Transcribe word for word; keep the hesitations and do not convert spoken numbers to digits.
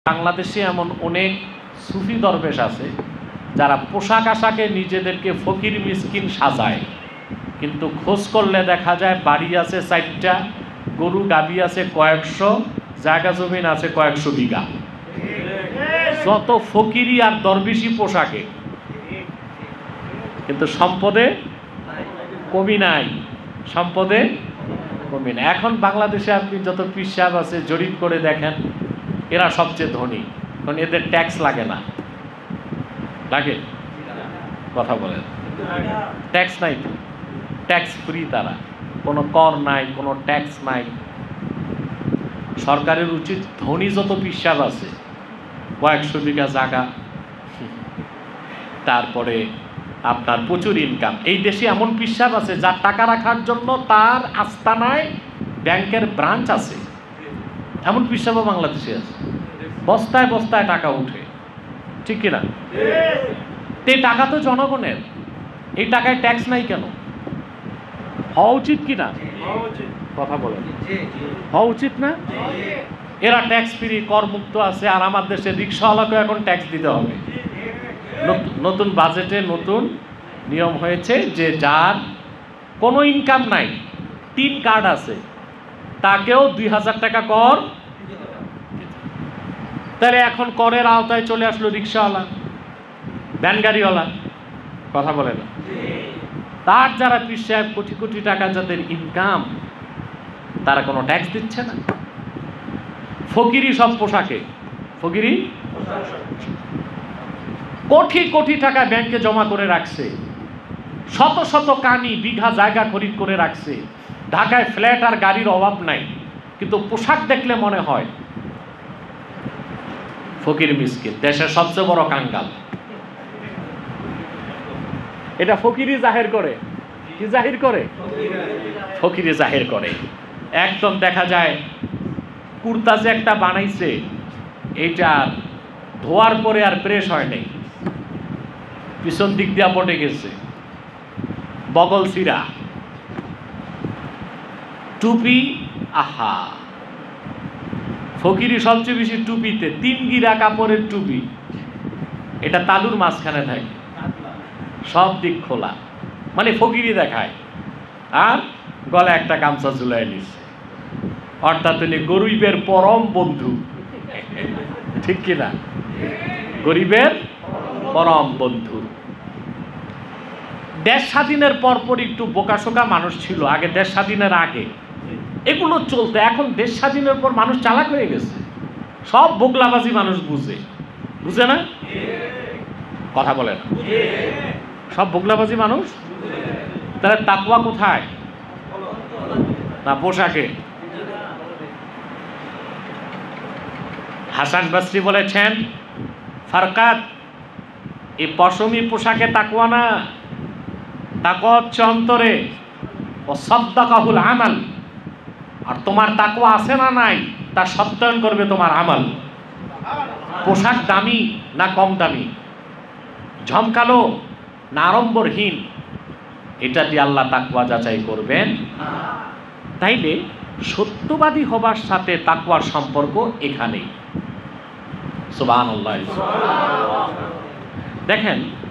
বাংলাদেশে এমন অনেক সুফি দরবেশ আছে যারা পোশাক আশাকে নিজেদেরকে ফকির মিসকিন সাজায়, কিন্তু খোঁজ করলে দেখা যায় বাড়ি আছে চারটা, গরু গাভী আছে কয়েকশো, জায়গা জমিন আছে কয়েকশো বিঘা। যত ফকিরি আর দরবেশি পোশাকে, কিন্তু সম্পদে কমি নাই, সম্পদে কমি নাই। এখন বাংলাদেশে আপনি যত পীর সাহেব আছে জরিপ করে দেখেন, এরা সবচেয়ে ধনী, কারণ এদের ট্যাক্স লাগে না। লাগে? কথা বলেন, ট্যাক্স নাই তো, ট্যাক্স ফ্রি, তারা কোনো কর নাই, কোনো ট্যাক্স নাই। সরকারের উচিত ধনী যত পীর সাহেব আছে কয়েকশো বিঘা জায়গা, তারপরে আপনার প্রচুর ইনকাম। এই দেশে এমন পীর সাহেব আছে যার টাকা রাখার জন্য তার আস্তানায় ব্যাংকের ব্রাঞ্চ আছে, এমন পীর সাহেব বাংলাদেশে আছে। বস্তায় বস্তায় টাকা উঠে, ঠিক কিনা? এই টাকা তো জনগণের, এই টাকায় ট্যাক্স নাই কেন? হওয়া উচিত কিনা? কথা বলেন, হওয়া উচিত না? এরা ট্যাক্স ফ্রি, কর মুক্ত আছে, আর আমার দেশে রিক্সাওয়ালাকে এখন ট্যাক্স দিতে হবে। নতুন বাজেটে নতুন নিয়ম হয়েছে যে যার কোনো ইনকাম নাই, তিন কার্ড আছে, তাকেও দুই হাজার টাকা কর। তাহলে এখন করের আওতায় চলে আসলো রিক্সাওয়ালা, ভ্যান গাড়িওয়ালা। কথা বলে না? তার যারা পীর সাহেব কোটি কোটি টাকা যাদের ইনকাম, তারা কোনো ট্যাক্স দিচ্ছে না। ফকিরি সব পোশাকে, ফকিরি কোটি কোটি টাকা ব্যাংকে জমা করে রাখছে, শত শত কানি বিঘা জায়গা খরিদ করে রাখছে, ঢাকায় ফ্ল্যাট আর গাড়ির অভাব নাই, কিন্তু পোশাক দেখলে মনে হয় ফকির মিসকিন, দেশের সবচেয়ে বড় কাঙ্গাল। এটা ফকিরি জাহির করে, কি জাহির করে? ফকিরি জাহির করে। একদম দেখা যায় কুর্তা যে একটা বানাইছে, এটা ধোয়ার পরে আর প্রেস হয় নাই, পিছন দিক দিয়া পটে গেছে, বগল সিরা, টুপি, আহা, ফকিরি সবচেয়ে বেশি টুপিতে, তিন গিরা কাপড়ের টুপি, এটা তালুর মাঝখানে থাকে, সব দিক খোলা, মানে ফকিরি দেখায়, আর গলায় একটা গামছা ঝুলাই নিচ্ছে, অর্থাৎ গরিবের পরম বন্ধু, ঠিক কিনা? গরিবের পরম বন্ধু। দেশ স্বাধীনের পরপর একটু বোকাশোকা মানুষ ছিল আগে, দেশ স্বাধীনের আগে এগুলো চলতে। এখন দেশ স্বাধীনের পর মানুষ চালাক হয়ে গেছে, সব বোগলাবাজি মানুষ বুঝে, বুঝে না? কথা বলে না, সব বোগলাবাজি মানুষ। তাহলে তাকওয়া কোথায়? না পোশাকে। হাসান বসরি বলেছেন, ফারকাত, এই পশমি পোশাকে তাকওয়া না, তাকওয়া হচ্ছে অন্তরে, ও সাদ্দাকাহুল আমাল, আর তোমার তাকওয়া আছে না নাই তা সত্যায়ন করবে তোমার আমল। পোশাক দামি না কম দামি, ঝমকালো না আড়ম্বরহীন, এটা দিয়ে আল্লাহ তাকওয়া যাচাই করবেন। তাইলে সত্যবাদী হবার সাথে তাকওয়ার সম্পর্ক এখানেই। সুবহানাল্লাহ। দেখেন